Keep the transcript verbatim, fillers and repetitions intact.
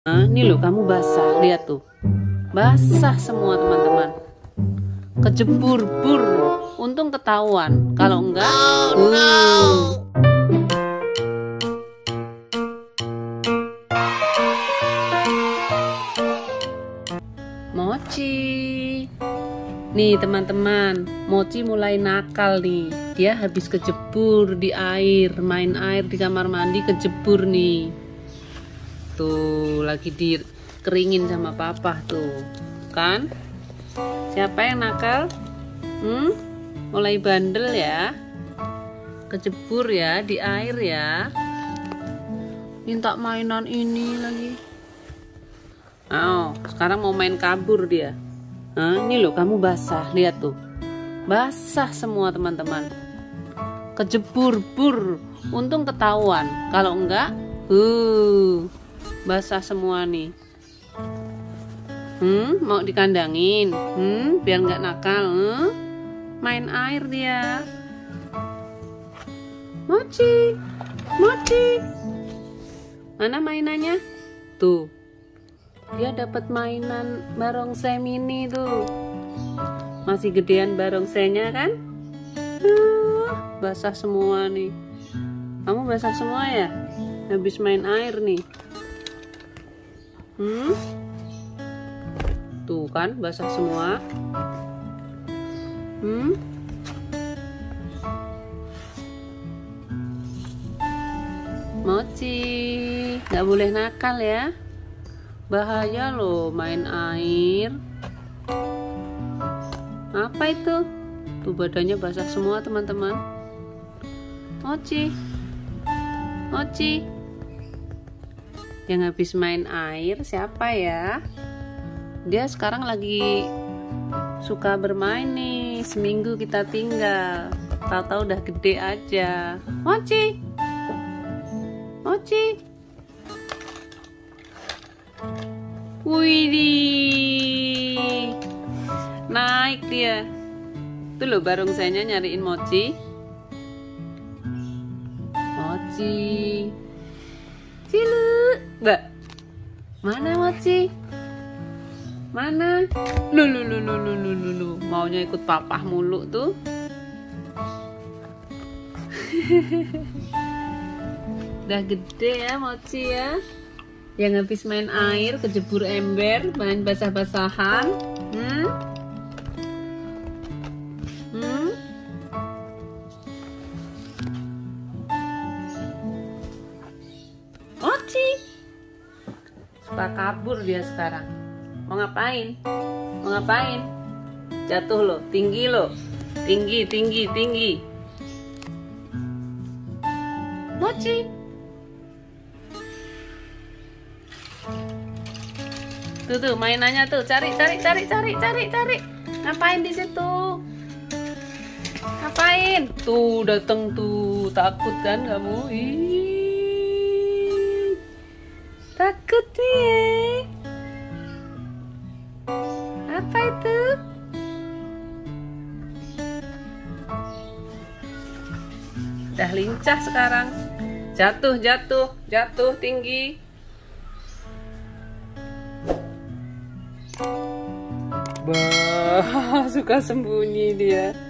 Nah, ini loh, kamu basah, lihat tuh, basah semua teman-teman, kejebur bur. Untung ketahuan, kalau enggak uh. Mochi nih teman-teman, Mochi mulai nakal nih. Dia habis kejebur di air, main air di kamar mandi, kejebur nih. Tuh lagi dikeringin sama papa tuh kan. Siapa yang nakal? Hmm? Mulai bandel ya, kejebur ya di air ya, minta mainan ini lagi. Oh, sekarang mau main kabur dia. Nah, ini loh, kamu basah, lihat tuh, basah semua teman-teman, kejebur bur. Untung ketahuan, kalau enggak uh basah semua nih. Hmm, mau dikandangin, hmm, biar nggak nakal. Hmm? Main air dia. Mochi, Mochi, mana mainannya? Tuh, dia dapat mainan barongsai mini tuh. Masih gedean barongsainya kan? Uh, basah semua nih. Kamu basah semua ya? Habis main air nih. Hmm? Tuh kan, basah semua. Hmm? Mochi, nggak boleh nakal ya. Bahaya loh main air. Apa itu? Tuh badannya basah semua teman-teman. Mochi, Mochi. Yang habis main air siapa ya? Dia sekarang lagi suka bermain nih. Seminggu kita tinggal, tahu-tahu udah gede aja. Mochi, Mochi. Widih, naik dia. Tuh loh, barongsainya nyariin Mochi. Mochi, cilu, mbak. Mana Mochi? Mana? Lu lu lu lu lu lu lu lu. Maunya ikut papah mulu tuh. Udah gede ya Mochi ya. Yang habis main air, kejebur ember, main basah-basahan. Hmm? Hmm? Mochi suka kabur dia sekarang. Mau ngapain? Mau ngapain? Jatuh loh, tinggi loh. Tinggi, tinggi, tinggi. Mochi. Tuh tuh mainannya tuh, cari cari cari cari cari cari. Ngapain di situ? Ngapain? Tuh dateng tuh, takut kan kamu? Ih, takut nih. Apa itu? Udah lincah sekarang. Jatuh jatuh jatuh tinggi. Bah, suka sembunyi dia.